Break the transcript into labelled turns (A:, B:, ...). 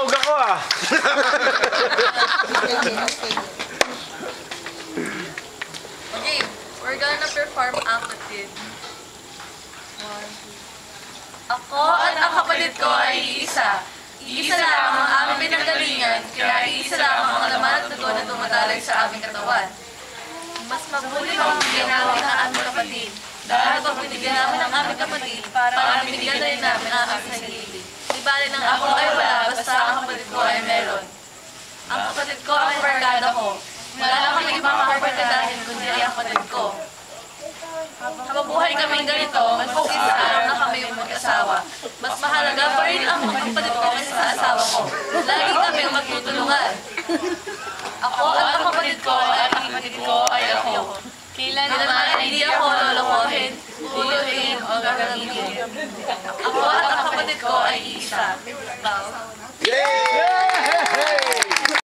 A: Nabulabog ako ah.
B: Okay, we're gonna perform Apatid. Ako at ang kapatid ko ay iisa. Iisa lang ang aming pinanggalingan, kaya iisa lang ang laman at dugo na tumatalag sa aming katawan. Mas mabuti pang bigyan namin ang aming kapatid, dahil pag binigyan namin ang aming kapatid, para binigyan na rin namin ang aming sarili. Di bali nang ako ay wala, basta ang kapatid ko ay meron. Ang kapatid ko ang barkada ko. Wala na kami ibang kabarkadahin kundi ang kapatid ko. Habang buhay kaming ganito, maski sa araw na kami yung mag-asawa, mas mahalaga pa rin ang mga kapatid ko kaysa sa asawa ko. Lagi kami magtutulungan. Ako at ang kapatid ko ay ako. Kailan naman hindi ako lolokohin, uluhin o gagamitin. Ako at ang kapatid ko ay isa.
A: Yay!